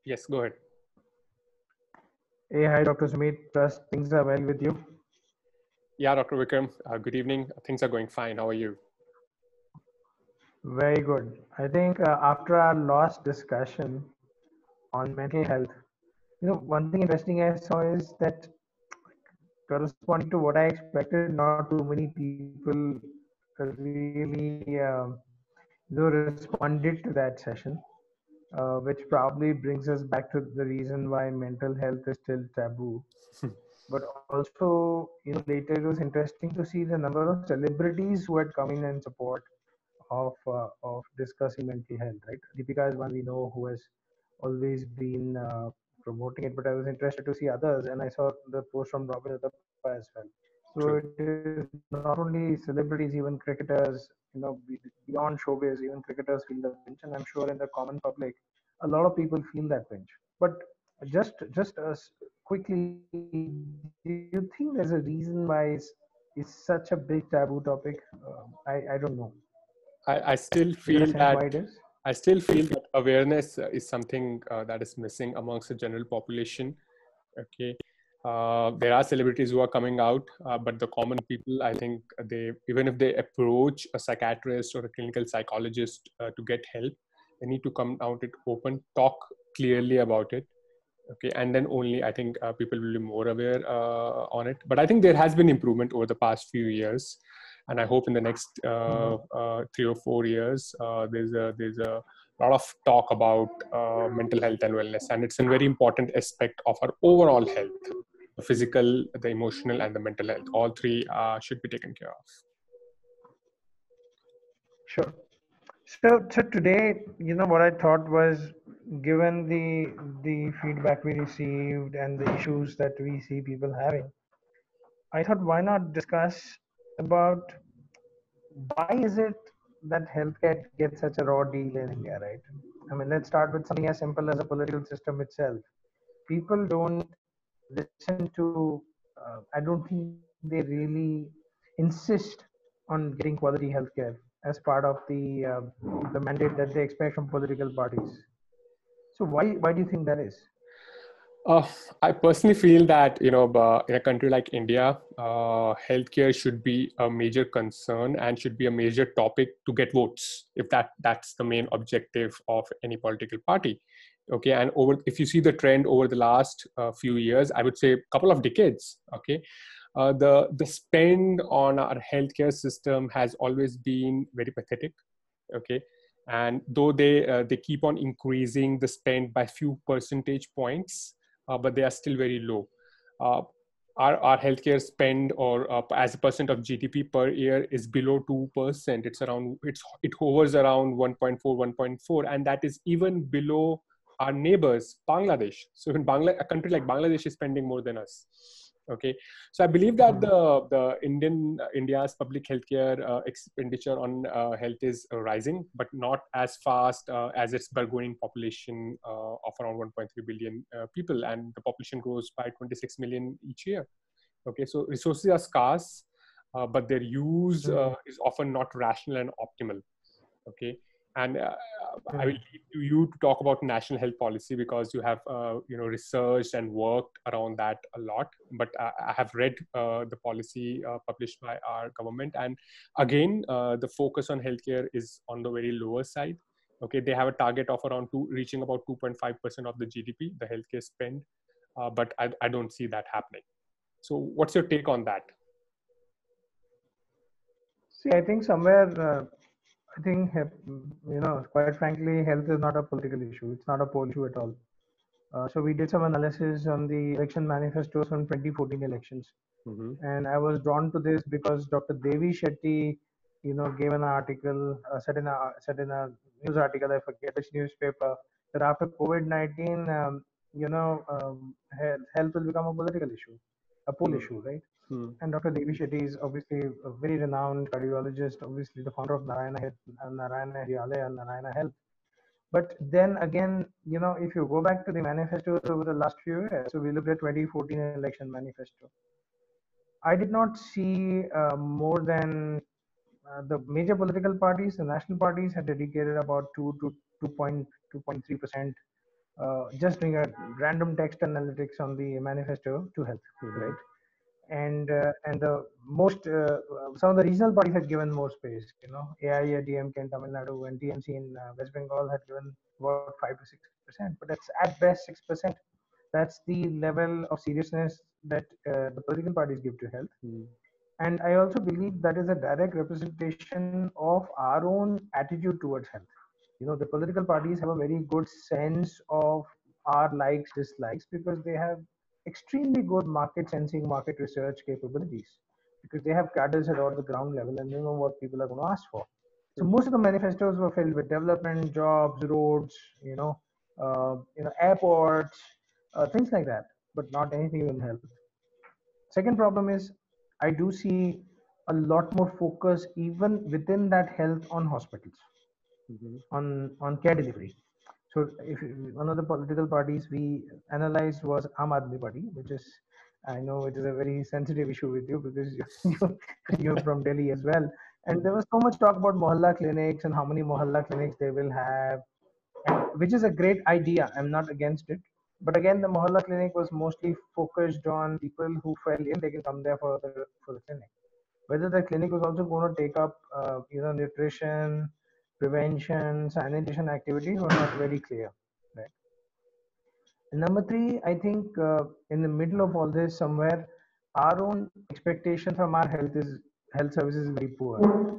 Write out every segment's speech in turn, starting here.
Yes, go ahead. Hey, hi, Dr. Sumit. Trust things are well with you. Yeah, Dr. Vikram, good evening. Things are going fine. How are you? Very good. I think after our last discussion on mental health, one thing interesting I saw is that corresponding to what I expected, not too many people really responded to that session, which probably brings us back to the reason why mental health is still taboo. But also, later it was interesting to see the number of celebrities who had come in and support of discussing mental health. Right, Deepika is one we know who has always been promoting it. But I was interested to see others, and I saw the post from Robin Uthappa as well. So True. it is not only celebrities, even cricketers. Beyond showbiz, even cricketers feel the pinch, and I'm sure in the common public, a lot of people feel that pinch. But just quickly, do you think there's a reason why it's such a big taboo topic? I don't know. I You got still a sense feel why it that is? awareness is something that is missing amongst the general population. Okay. There are celebrities who are coming out, but the common people, I think they, even if they approach a psychiatrist or a clinical psychologist to get help, they need to come out it open, talk clearly about it. Okay, and then only I think people will be more aware on it. But I think there has been improvement over the past few years, and I hope in the next Mhm. 3 or 4 years there's a lot of talk about mental health and wellness, and it's a very important aspect of our overall health: the physical, the emotional, and the mental health. All three should be taken care of. Sure. So today, what I thought was, given the feedback we received and the issues that we see people having, I thought why not discuss about why is it that healthcare gets such a raw deal in India, right? I mean, let's start with something as simple as a political system itself. People don't listen to. I don't think they really insist on getting quality healthcare as part of the mandate that they expect from political parties. So why do you think that is? Uh, I personally feel that in a country like India, healthcare should be a major concern and should be a major topic to get votes. If that's the main objective of any political party, okay. And over, if you see the trend over the last few years, I would say a couple of decades, okay, the spend on our healthcare system has always been very pathetic, okay. And though they keep on increasing the spend by few percentage points, but they are still very low. Uh, our healthcare spend, or as a percent of GDP per year, is below 2%. It hovers around 1.4, 1.4, and that is even below our neighbors, Bangladesh. So in a country like Bangladesh is spending more than us. Okay, so I believe that Hmm. the India's public healthcare expenditure on health is rising, but not as fast as its burgeoning population of around 1.3 billion people, and the population grows by 26 million each year. Okay, so resources are scarce, but their use Hmm. is often not rational and optimal. Okay, and I will Hmm. leave to you to talk about national health policy, because you have researched and worked around that a lot. But I have read the policy published by our government, and again the focus on healthcare is on the very lower side. Okay, they have a target of around reaching about 2.5% of the GDP, the healthcare spend, but I don't see that happening. So what's your take on that? See, I think somewhere, I think, quite frankly, health is not a political issue. It's not a poll issue at all. So we did some analysis on the election manifestos from 2014 elections, Mm-hmm. and I was drawn to this because Dr. Devi Shetty, gave an article, said in a news article, I forget which newspaper, that after COVID-19, health will become a political issue, a poll issue, right? Mm-hmm. And Dr. Devi Shetty is obviously a very renowned cardiologist, obviously the founder of Narayana Hriyalaya and Narayana Health. But then again, if you go back to the manifestos over the last few years, so we looked at 2014 election manifesto. I did not see more than the major political parties, the national parties had dedicated about 2 to 2.3% just doing a random text analytics on the manifesto to health, Mm-hmm. right? And the most some of the regional parties had given more space. AIADMK in Tamil Nadu and TMC in West Bengal had given about 5 to 6%, but that's at best 6%. That's the level of seriousness that the political parties give to health. And I also believe that is a direct representation of our own attitude towards health. The political parties have a very good sense of our likes, dislikes, because they have extremely good market sensing, market research capabilities, because they have cadres at all the ground level and they know what people are going to ask for. So most of the manifestos were filled with development, jobs, roads, airports, things like that, but not anything in health. Second problem is I do see a lot more focus even within that health on hospitals, Mm-hmm. on care delivery. So if one of the political parties we analyzed was Aam Aadmi Party, which is, I know it is a very sensitive issue with you because you're from Delhi as well. And there was so much talk about mohalla clinics and how many mohalla clinics they will have, which is a great idea. I'm not against it. But again, the mohalla clinic was mostly focused on people who fell ill. They can come there for the clinic. Whether the clinic was also going to take up, nutrition, prevention, sanitation activities was not very clear. Right. And number three, I think in the middle of all this, somewhere, our own expectation from our health services is very poor.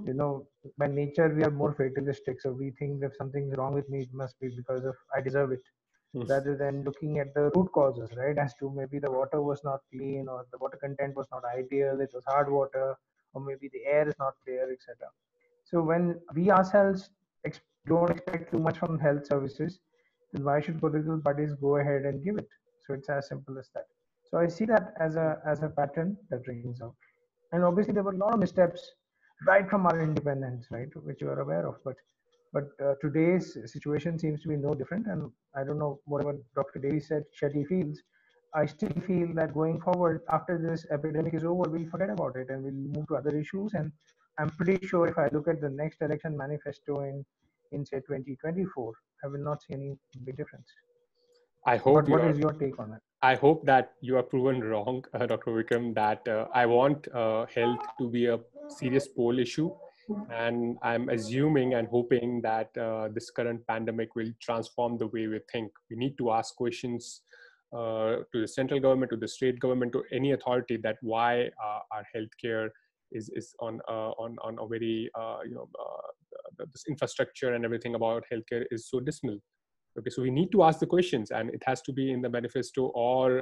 By nature, we are more fatalistic. So we think if something's wrong with me, it must be because of I deserve it, rather than looking at the root causes, right? As to maybe the water was not clean or the water content was not ideal, it was hard water, or maybe the air is not clear, etc. So when we ourselves don't expect too much from health services, then why should political parties go ahead and give it? So it's as simple as that. So I see that as a pattern that rings out. And obviously there were a lot of missteps right from our independence, right, which you are aware of. But today's situation seems to be no different. And I don't know whatever Dr. Devi said, Shetty feels. I still feel that going forward, after this epidemic is over, we'll forget about it and we'll move to other issues. And I'm pretty sure if I look at the next election manifesto in say 2024, I will not see any big difference. I But hope you what are. is your take on it? I hope that you are proven wrong, Dr. Vikram, that I want health to be a serious poll issue. And I'm assuming and hoping that this current pandemic will transform the way we think. We need to ask questions to the central government, to the state government, to any authority that why our healthcare is on a very, this infrastructure and everything about healthcare is so dismal. Okay, so we need to ask the questions, and it has to be in the manifesto or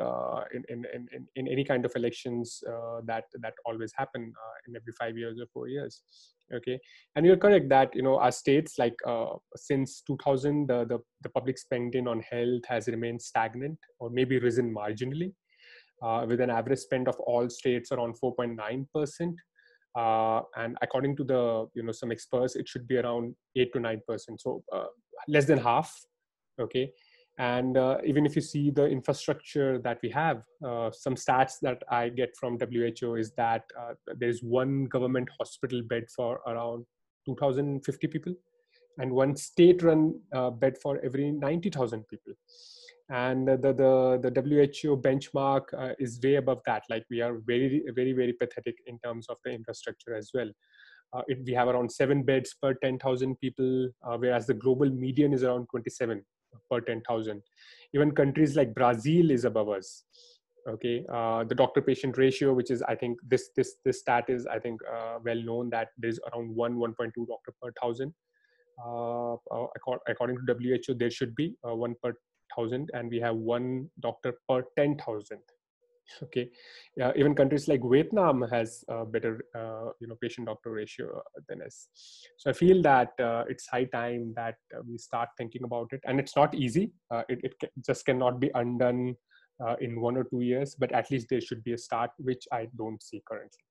in any kind of elections that always happen in every 5 years or 4 years. Okay, and you're correct that our states, like since 2000, the public spending on health has remained stagnant or maybe risen marginally, with an average spend of all states around 4.9%. And according to the some experts, it should be around 8 to 9%. So less than half. Okay, and even if you see the infrastructure that we have, some stats that I get from WHO is that there's one government hospital bed for around 2050 people, and one state-run bed for every 90,000 people. And the WHO benchmark is way above that. Like, we are very, very, very pathetic in terms of the infrastructure as well. We have around 7 beds per 10,000 people, whereas the global median is around 27 per 10,000. Even countries like Brazil is above us. Okay, the doctor-patient ratio, which is, I think this stat is, I think, well known, that there's around 1.2 doctor per thousand. According to WHO, there should be one per thousand, and we have one doctor per 10,000. Okay, even countries like Vietnam has a better patient doctor ratio than us. So I feel that it's high time that we start thinking about it, and it's not easy. It just cannot be undone in 1 or 2 years, but at least there should be a start, which I don't see currently.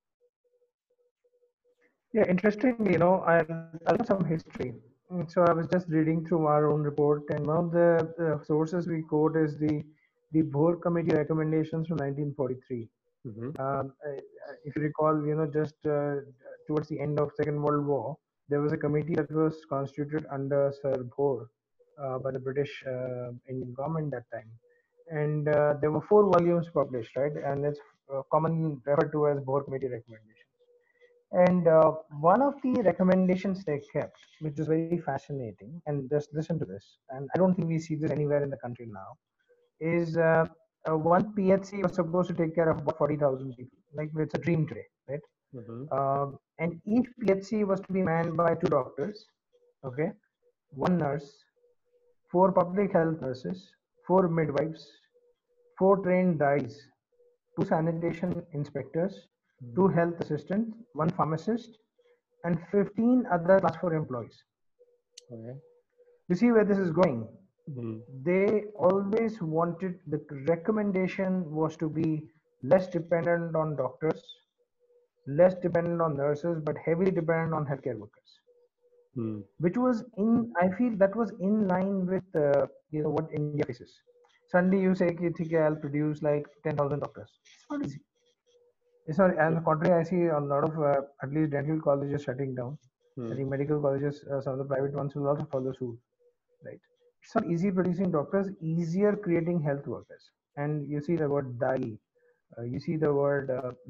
Yeah, interestingly, I'll give some history. So I was just reading through our own report, and one of the sources we quote is the Bohr Committee recommendations from 1943. Mm-hmm. If you recall, just towards the end of Second World War, there was a committee that was constituted under Sir Bohr, by the British Indian government that time. And there were 4 volumes published, right? And it's commonly referred to as Bohr Committee recommendations. And one of the recommendations they kept, which is very fascinating, and just listen to this, and I don't think we see this anywhere in the country now, is one PHC was supposed to take care of about 40,000 people. Like it's a dream today, right? Mm-hmm. And each PHC was to be manned by 2 doctors, okay, 1 nurse, 4 public health nurses, 4 midwives, 4 trained dyes, 2 sanitation inspectors, 2 health assistants, 1 pharmacist, and 15 other class 4 employees. Okay. You see where this is going. Mm-hmm. They always wanted, the recommendation was to be less dependent on doctors, less dependent on nurses, but heavily dependent on healthcare workers, Mm-hmm. which was I feel that was in line with what India faces. Suddenly you say, okay, I'll produce like 10,000 doctors. It's not easy. It's not, and the contrary, I see a lot of at least dental colleges shutting down. I think medical colleges, some of the private ones will also follow suit, right? It's not easy producing doctors, easier creating health workers. And you see the word DAI, you see the word,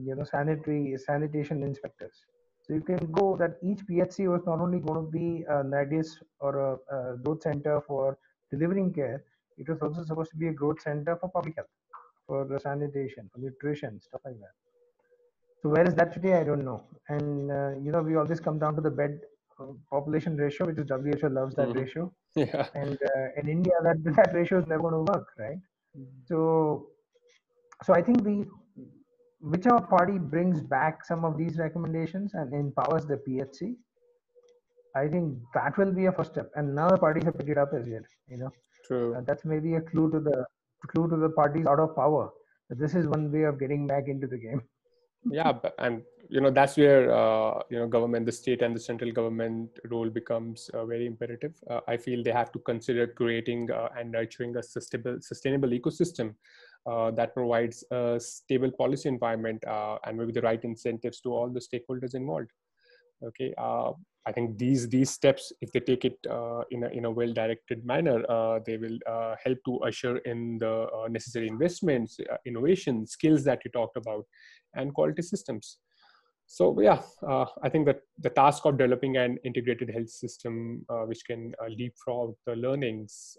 sanitation inspectors. So you can go that each PHC was not only going to be a NIDIS or a growth center for delivering care, it was also supposed to be a growth center for public health, for the sanitation, for nutrition, stuff like that. So where is that today? I don't know. And we always come down to the bed population ratio, which is WHO loves that Mm-hmm. ratio. Yeah. And in India, that ratio is never going to work, right? So, so I think whichever party brings back some of these recommendations and empowers the PHC, I think that will be a first step. And now the parties have picked it up as yet. True. That's maybe a clue to the parties out of power. That this is one way of getting back into the game. Yeah, and that's where government, the state and the central government role becomes very imperative. I feel they have to consider creating and nurturing a sustainable ecosystem that provides a stable policy environment and maybe the right incentives to all the stakeholders involved. Okay. I think these steps, if they take it in a well-directed manner, they will help to usher in the necessary investments, innovation, skills that you talked about, and quality systems. So yeah, I think that the task of developing an integrated health system which can leapfrog the learnings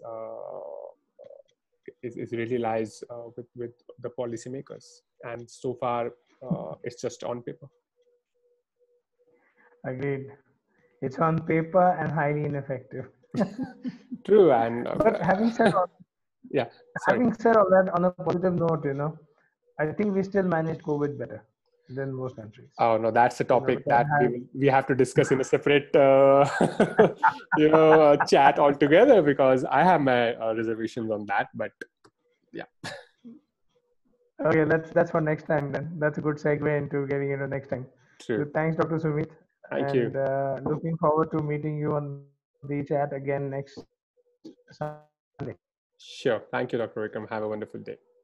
is really lies with the policymakers. And so far, it's just on paper. Agreed. It's on paper and highly ineffective. True, and But yeah, sorry. having said all that, on a positive note, I think we still managed COVID better than most countries. Oh no, that's a topic That that has, we have to discuss in a separate chat altogether, because I have my reservations on that. But yeah, okay, that's for next time then. That's a good segue into getting into next time. So true. thanks, Dr. Sumit, Thank you. and looking forward to meeting you on the chat again next Sunday. Sure. Thank you, Dr. Vikram. Have a wonderful day.